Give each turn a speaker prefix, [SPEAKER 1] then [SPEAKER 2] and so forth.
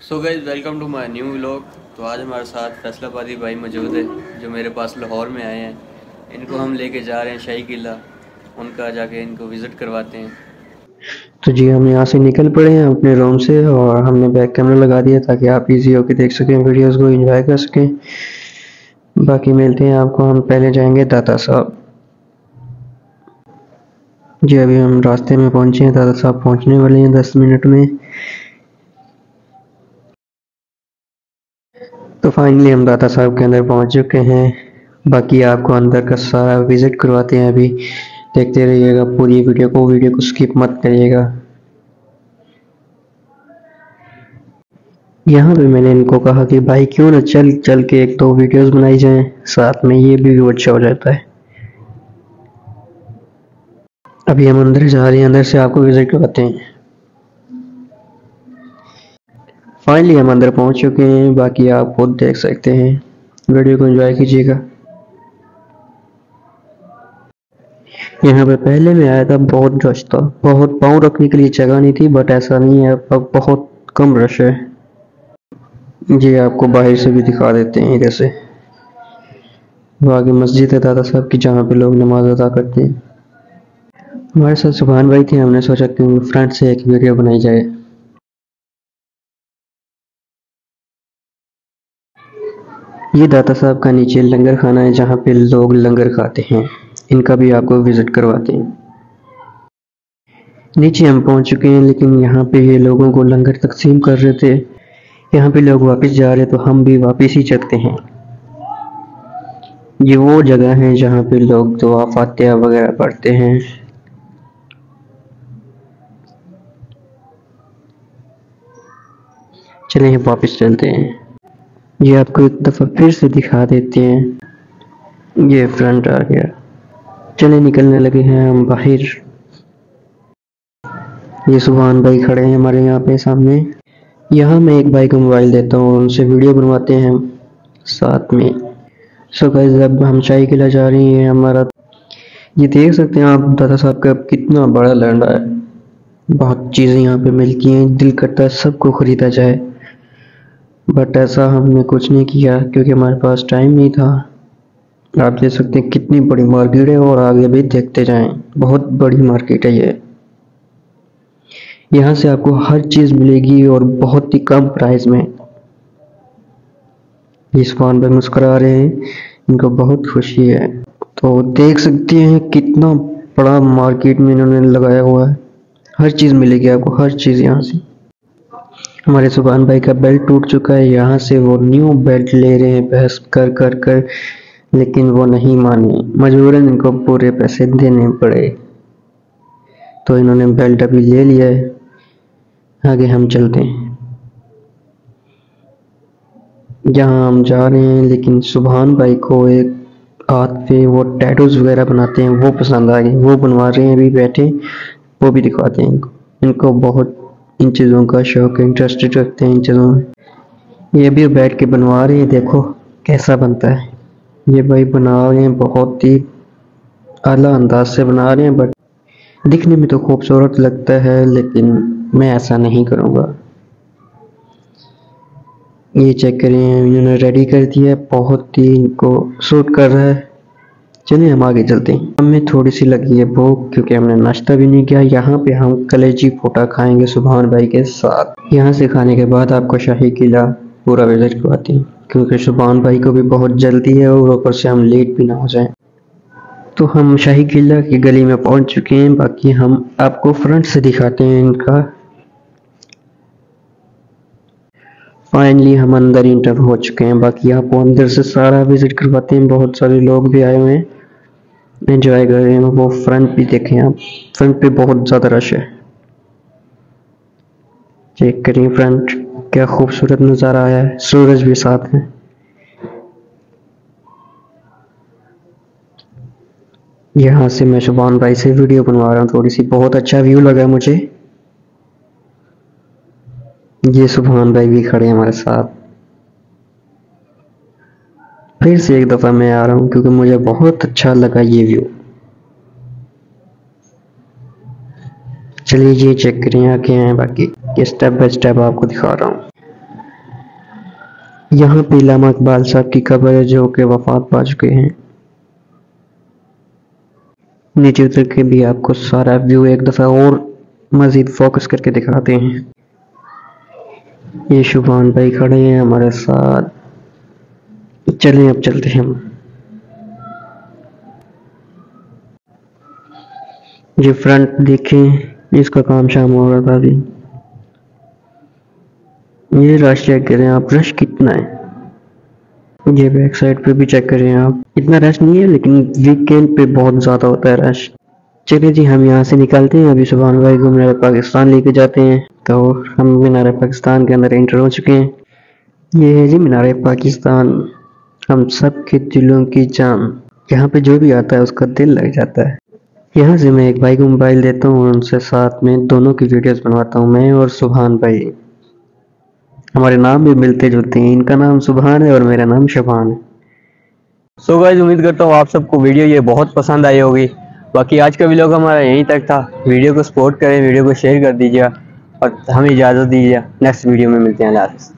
[SPEAKER 1] So guys welcome to my new vlog. तो आज हमारे साथ फैसलाबादी भाई मौजूद है जो मेरे पास लाहौर में आए हैं। इनको हम लेके जा रहे हैं शाही किला, उनका जाके इनको विज़िट करवाते हैं।
[SPEAKER 2] तो जी हम यहाँ से निकल पड़े हैं अपने रूम से और हमने बैक कैमरा लगा दिया ताकि आप इजी होकर देख सकें, वीडियोस को एंजॉय कर सकें। बाकी मिलते हैं आपको, हम पहले जाएंगे दाता साहब। जी अभी हम रास्ते में पहुंचे हैं, दाता साहब पहुंचने वाले हैं 10 मिनट में। तो फाइनली हम दाता साहब के अंदर पहुंच चुके हैं। बाकी आपको अंदर का सारा विजिट करवाते हैं। अभी देखते रहिएगा पूरी वीडियो को स्किप मत करिएगा। यहाँ पे मैंने इनको कहा कि भाई क्यों ना चल चल के एक दो वीडियोस बनाई जाएं साथ में, ये भी अच्छा हो जाता है। अभी हम अंदर जा रहे हैं, अंदर से आपको विजिट करवाते हैं। फाइनली हम अंदर पहुंच चुके हैं, बाकी आप खुद देख सकते हैं, वीडियो को एंजॉय कीजिएगा। यहाँ पे पहले मैं आया था, बहुत रश था, बहुत पाँव रखने के लिए जगह नहीं थी, बट ऐसा नहीं है, अब बहुत कम रश है। जी आपको बाहर से भी दिखा देते हैं इधर से। वो आगे मस्जिद है दादा साहब की, जहाँ पे लोग नमाज अदा करते हैं। हमारे साथ सुभान भाई थे, हमने सोचा कि फ्रंट से एक वीडियो बनाई जाए। ये दाता साहब का नीचे लंगर खाना है, जहाँ पे लोग लंगर खाते हैं। इनका भी आपको विजिट करवाते हैं। नीचे हम पहुंच चुके हैं, लेकिन यहाँ पे ये लोगों को लंगर तकसीम कर रहे थे। यहाँ पे लोग वापस जा रहे, तो हम भी वापस ही चलते हैं। ये वो जगह है जहाँ पे लोग दुआ फातिहा वगैरह पढ़ते हैं। चलिए वापस चलते हैं। ये आपको एक दफ़ा फिर से दिखा देते हैं। ये फ्रंट आ गया। चले निकलने लगे हैं हम बाहर। ये सुभान भाई खड़े हैं हमारे यहाँ पे सामने। यहाँ मैं एक भाई को मोबाइल देता हूँ, उनसे वीडियो बनवाते हैं हम साथ में। सो गाइस अब हम शाही किला जा रही हैं हमारा। ये देख सकते हैं आप दादा साहब का कितना बड़ा लैंड है। बहुत चीज़ें यहाँ पे मिलती हैं, दिल करता है सबको खरीदा जाए, बट ऐसा हमने कुछ नहीं किया क्योंकि हमारे पास टाइम नहीं था। आप देख सकते हैं कितनी बड़ी मार्केट है, और आगे भी देखते जाएं, बहुत बड़ी मार्केट है ये। यहाँ से आपको हर चीज़ मिलेगी और बहुत ही कम प्राइस में। इस फोन पे मुस्कुरा रहे हैं, इनको बहुत खुशी है। तो देख सकते हैं कितना बड़ा मार्केट में इन्होंने लगाया हुआ है। हर चीज़ मिलेगी आपको, हर चीज़ यहाँ से। हमारे सुभान भाई का बेल्ट टूट चुका है, यहाँ से वो न्यू बेल्ट ले रहे हैं बहस कर कर कर, लेकिन वो नहीं माने, मजबूरन इनको पूरे पैसे देने पड़े। तो इन्होंने बेल्ट अभी ले लिया है। आगे हम चलते हैं। जहाँ हम जा रहे हैं, लेकिन सुभान भाई को एक हाथ पे वो टैटूज वगैरह बनाते हैं, वो पसंद आ गए, वो बनवा रहे हैं अभी बैठे। वो भी दिखाते हैं इनको। इनको बहुत इन चीज़ों का शौक है, इंटरेस्टेड रखते हैं इन चीज़ों में। ये भी बैठ के बनवा रहे हैं, देखो कैसा बनता है। ये भाई बना रहे हैं, बहुत ही आला अंदाज से बना रहे हैं, बट दिखने में तो खूबसूरत लगता है, लेकिन मैं ऐसा नहीं करूँगा। ये चेक करें, इन्होंने रेडी कर दिया है, बहुत ही इनको सूट कर रहा है। चलिए हम आगे चलते हैं। हमें थोड़ी सी लगी है भूख क्योंकि हमने नाश्ता भी नहीं किया। यहाँ पे हम कलेजी फोटा खाएंगे सुभान भाई के साथ। यहाँ से खाने के बाद आपको शाही किला पूरा विजिट करवाते हैं, क्योंकि सुभान भाई को भी बहुत जल्दी है और ऊपर से हम लेट भी ना हो जाएं। तो हम शाही किला की गली में पहुंच चुके हैं। बाकी हम आपको फ्रंट से दिखाते हैं इनका। फाइनली हम अंदर इंटर हो चुके हैं। बाकी आपको अंदर से सारा विजिट करवाते हैं। बहुत सारे लोग भी आए हुए हैं, एंजॉय कर रहे हैं। वो फ्रंट भी देखें आप, फ्रंट पे बहुत ज़्यादा रश है। चेक करिए फ्रंट, क्या खूबसूरत नज़ारा आया है, सूरज भी साथ है। यहाँ से मैं शुभान भाई से वीडियो बनवा रहा हूँ थोड़ी सी, बहुत अच्छा व्यू लगा मुझे। ये सुभान भाई भी खड़े हैं हमारे साथ। फिर से एक दफ़ा मैं आ रहा हूँ क्योंकि मुझे बहुत अच्छा लगा ये व्यू। चलिए ये चेक करिए, आगे हैं बाकी, ये स्टेप बाय स्टेप आपको दिखा रहा हूँ। यहाँ पे अल्लामा इकबाल साहब की कब्र है जो कि वफात पा चुके हैं। नीचे उतर के भी आपको सारा व्यू एक दफ़ा और मज़ीद फोकस करके दिखाते हैं। ये शुभान भाई खड़े हैं हमारे साथ। चलें अब चलते हैं हम। ये फ्रंट देखें, इसका काम शाम हो रहा था अभी। ये रश चेक करें आप, रश कितना है। ये बैक साइड पे भी चेक करें आप, इतना रश नहीं है लेकिन वीकेंड पे बहुत ज़्यादा होता है रश। चलिए जी हम यहाँ से निकलते हैं। अभी सुभान भाई को मीनार पाकिस्तान लेके जाते हैं। तो हम मीनार पाकिस्तान के अंदर एंटर हो चुके हैं। ये है जी मीनार पाकिस्तान, हम सब के दिलों की जान। यहाँ पे जो भी आता है उसका दिल लग जाता है। यहाँ से मैं एक भाई को मोबाइल देता हूँ और उनसे साथ में दोनों की वीडियोस बनवाता हूँ, मैं और सुभान भाई। हमारे नाम भी मिलते जुलते हैं, इनका नाम सुभान है और मेरा नाम शबान है।
[SPEAKER 1] सो गाइस उम्मीद करता हूँ आप सबको वीडियो ये बहुत पसंद आई होगी। बाकी आज का व्लॉग हमारा यहीं तक था। वीडियो को सपोर्ट करें, वीडियो को शेयर कर दीजिए और हमें इजाज़त दीजिए। नेक्स्ट वीडियो में मिलते हैं। अल्लाह हाफ़िज़।